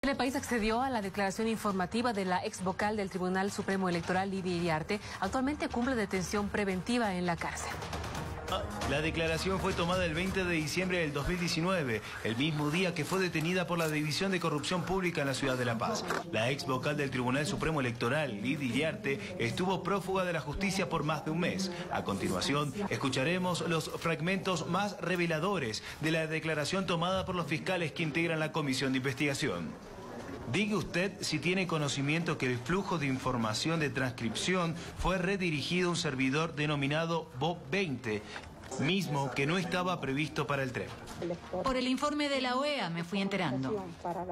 El país accedió a la declaración informativa de la ex vocal del Tribunal Supremo Electoral, Lidia Iriarte. Actualmente cumple detención preventiva en la cárcel. La declaración fue tomada el 20 de diciembre del 2019, el mismo día que fue detenida por la División de Corrupción Pública en la ciudad de La Paz. La ex vocal del Tribunal Supremo Electoral, Lidia Iriarte, estuvo prófuga de la justicia por más de un mes. A continuación, escucharemos los fragmentos más reveladores de la declaración tomada por los fiscales que integran la comisión de investigación. Diga usted si tiene conocimiento que el flujo de información de transcripción fue redirigido a un servidor denominado BOB20, mismo que no estaba previsto para el TREP. Por el informe de la OEA me fui enterando.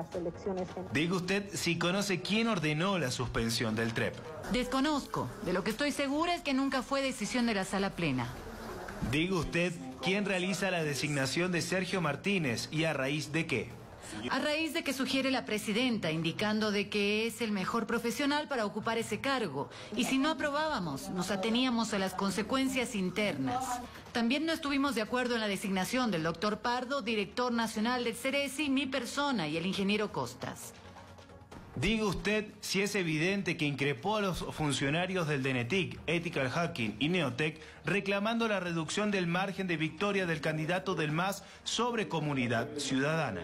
Diga usted si conoce quién ordenó la suspensión del TREP. Desconozco. De lo que estoy segura es que nunca fue decisión de la sala plena. Diga usted quién realiza la designación de Sergio Martínez y a raíz de qué. A raíz de que sugiere la presidenta, indicando de que es el mejor profesional para ocupar ese cargo. Y si no aprobábamos, nos ateníamos a las consecuencias internas. También no estuvimos de acuerdo en la designación del doctor Pardo, director nacional del Ceresi, mi persona y el ingeniero Costas. Diga usted si es evidente que increpó a los funcionarios del DENETIC, Ethical Hacking y Neotec reclamando la reducción del margen de victoria del candidato del MAS sobre Comunidad Ciudadana.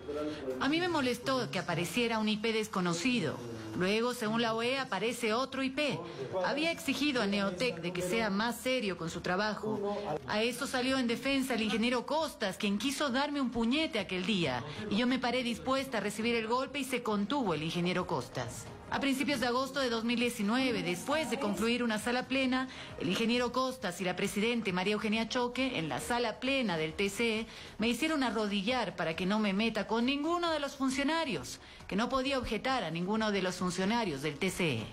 A mí me molestó que apareciera un IP desconocido. Luego, según la OEA, aparece otro IP. Había exigido a Neotec de que sea más serio con su trabajo. A eso salió en defensa el ingeniero Costas, quien quiso darme un puñete aquel día. Y yo me paré dispuesta a recibir el golpe y se contuvo el ingeniero Costas. A principios de agosto de 2019, después de concluir una sala plena, el ingeniero Costas y la presidenta María Eugenia Choque, en la sala plena del TCE, me hicieron arrodillar para que no me meta con ninguno de los funcionarios, que no podía objetar a ninguno de los funcionarios del TCE.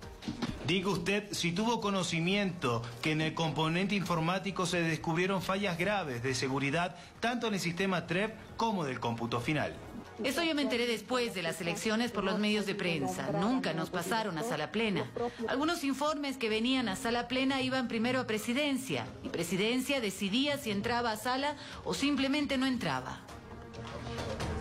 Diga usted si tuvo conocimiento que en el componente informático se descubrieron fallas graves de seguridad, tanto en el sistema TREP como del cómputo final. Eso yo me enteré después de las elecciones por los medios de prensa. Nunca nos pasaron a sala plena. Algunos informes que venían a sala plena iban primero a presidencia. Y presidencia decidía si entraba a sala o simplemente no entraba.